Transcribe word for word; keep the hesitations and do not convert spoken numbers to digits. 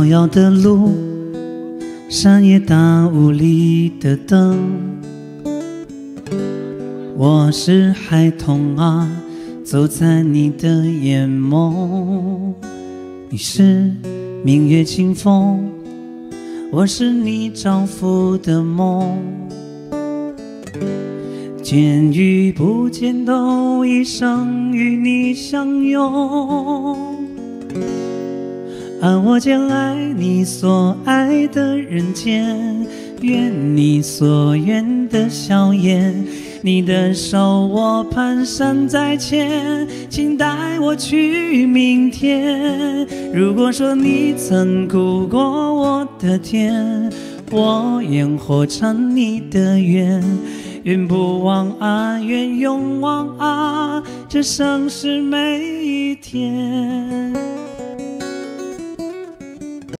要的路，山野大雾里的灯。我是孩童啊，走在你的眼眸。你是明月清风，我是你丈夫的梦。见与不见都一生与你相拥。安我间爱你所爱的人间，愿你所愿的笑颜。你的手我蹒跚在前，请带我去明天。如果说你曾顾过我的甜，我愿活成你的愿。愿不忘啊，愿永忘啊，这盛世每一天。